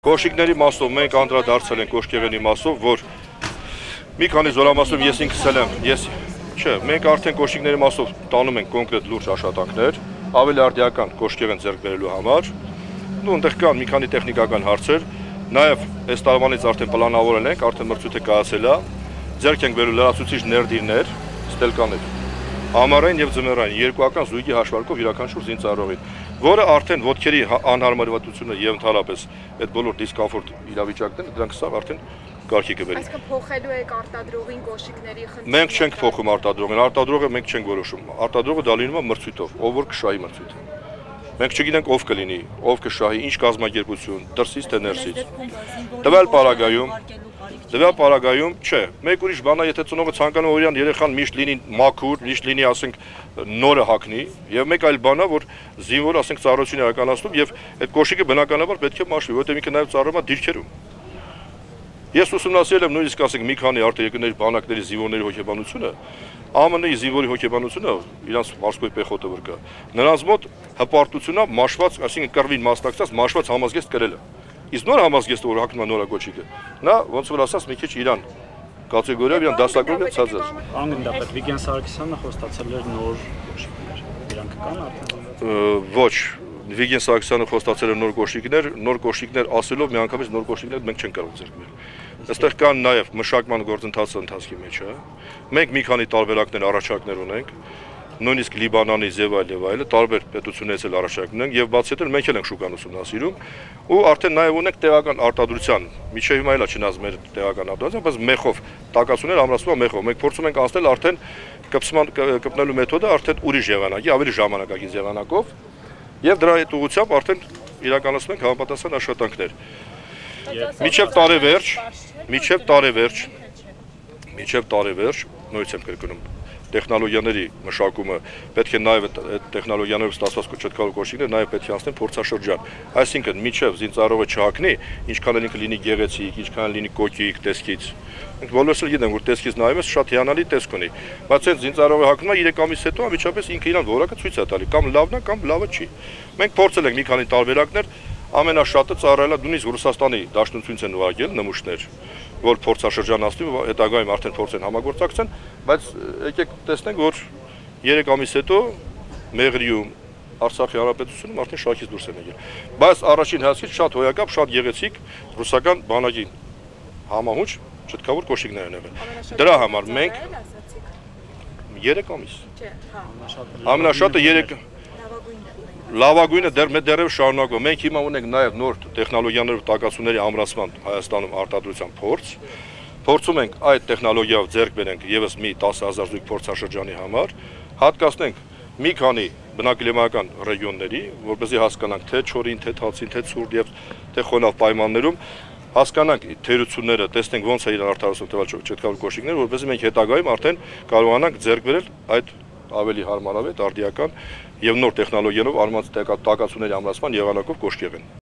Կոշիկների մասով մենք անդրադարձել ենք Կոշկեղենի մասով, որ մի քանի զորամասով ես ինքս եմ, մենք արդեն Կոշիկների մասով տանում ենք կոնկրետ լուրջ աշխատանքներ, ավելի արդիական Կոշկեղեն ձեռք բերելու համար, այնտեղ կան մի քանի տեխնիկական հարցեր, նաև այս տարվանից արդեն պլանավորել ենք, արդեն մրցույթը կայացել է, ձեռք ենք բերել լրացուցիչ ներդիրներ, ստելկաներ, ամառային եւ ձմեռային երկուական զույգի հաշվարկով յուրաքանչյուր զինծառայողին, որը արդեն ոտքերի անհարմարվածությունը եւ ընդհանրապես այդ բոլոր դիսկոմֆորտ իրավիճակները դրանք սա արդեն կարգի կբերի։ Այսինքն փոխելու եք արտադրողին կոշիկների խնդիրը։ Մենք չենք փոխում արտադրողին, արտադրողը մենք չենք որոշում։ Արտադրողը դա լինում է մրցույթով, ով որ կշահի մրցույթը։ Մենք չգիտենք ով կլինի, ով կշահի, ինչ կազմակերպություն, դրսից թե ներսից։ Տվյալ պարագայում չէ, մեկ ուրիշ բան է, եթե ծնողը ցանկանում է օրյան երեխան միշտ լինի մաքուր, միշտ լինի, ասենք, նորը հագնի, եւ մեկ այլ բան է, որ զինվորը, ասենք, ծառայություն է իրականացնում եւ այդ կոշիկը բնականաբար պետք է մաշվի, որովհետեւ ինքը նաեւ ծառայում է դիրքերում։ Ես ուսումնասիրել եմ նույնիսկ, ասենք, մի քանի արտերկրների բանակների զինվորների հոգեբանությունը, ԱՄՆ-ի զինվորի հոգեբանությունը, իրանց մարզկոյի պեխոտը որ կա, նրանց մոտ հպարտությունա մաշված, այսինքն կռվին մասնակցած մաշված համազգեստ կրելը։ Իսկ նոր համազգեստը որ հագնում է նորագոչիկը, նա ոնց որ ասած մի քիչ իրան կատեգորիայով իրան դասակարգով ցածած։ Անգնդապետ Վիգեն Սարգսյանը խոստացել էր նոր կոշիկներ։ Դրանք կան արդեն։ Ոչ, Վիգեն Սարգսյանը խոստացել էր նոր կոշիկներ ասելով միանգամից նոր կոշիկներ մենք չենք կարող ձեռք բերել։ Այստեղ կան նաև մշակման գործընթացը ընթացքի մեջ է։ Մենք մի քանի տարբերակներ առաջարկներ ունենք, նույնիսկ Լիբանանի եւ այլը տարբեր պետություններից էլ առաջարկներ ունենք եւ բացի այդ մենք էլ ենք շուկան ուսումնասիրում ու արդեն նաեւ ունենք տեղական արտադրության միջև հիմա էլ չնայած մեր տեղական արտադրության, բայց մեխով տակացուներ ամրացվում է մեխով։ Մենք փորձում ենք անցնել արդեն կպնելու մեթոդը արդեն ուրիշ եղանակի, ավելի ժամանակակից եղանակով եւ դրա հետ ուղղությամբ արդեն իրականացնում ենք համապատասխան աշխատանքներ։ Միջև տարեվերջ, նույնիսկ եմ կրկնում տեխնոլոգիաների մշակումը պետք է նաև այդ տեխնոլոգիաներով ստացված չթքալու կոշիկները նաև պետք է անցնեն փորձաշրջան։ Այսինքն միջև զինծառայողը չհագնի, ինչքան էլ ինքը լինի գեղեցիկ, ինչքան էլ լինի կոկիկ տեսքից։ Մենք բոլորս էլ գիտենք, որ տեսքից նայումս շատ հիանալի տեսք ունի, բայց այդ զինծառայողը հագնում է 3 ամիս հետո անմիջապես ինքը իրան որակը ցույց է տալի, կամ լավն է, կամ լավը չի։ Մենք փորձել ենք մի քանի տարբերակներ, ամենաշատը ծառայելա նույնիսկ Ռուսաստանի Դաշնությունից են ուղարկել նմուշներ, որ փորձաշրջանացնի, հետագայում արդեն փորձեն համագործակցեն, բայց եկեք տեսնենք, որ 3 ամիս հետո Մեղրիում, Արցախի հանրապետությունում արդեն շարքից դուրս են եկել։ Բայց առաջին հայացքից շատ հոյակապ, շատ գեղեցիկ ռուսական բանակի համահունչ չթքավոր կոշիկներ են եղել։ Դրա համար մենք 3 ամիս։ Ամենաշատը 3 լավագույնը դեռևս շարունակվում։ Մենք հիմա ունենք նաև նոր տեխնոլոգիաներով տակացուների ամրացման Հայաստանում արտադրության փորձ։ Փորձում ենք այդ տեխնոլոգիայով ձեռք բերենք եւս մի 10,000 զույգ փորձաշրջանի համար, հատկացնենք մի քանի բնակլիմայական ռեգիոնների, որպեսզի հասկանանք թե չորին, թե թացին, թե ցուրտ եւ թե խոնավ պայմաններում հասկանանք թերությունները, տեսնենք ոնց է իրար արդարացում տվյալ չթքավոր կոշիկները, որպեսզի մենք հետագայում արդեն կարողանանք ձեռք բերել այդ ավելի հարմարավետ արդիական եւ նոր տեխնոլոգիաներով արմած տակացուների ամրացման եղանակով Կոշկեղեն։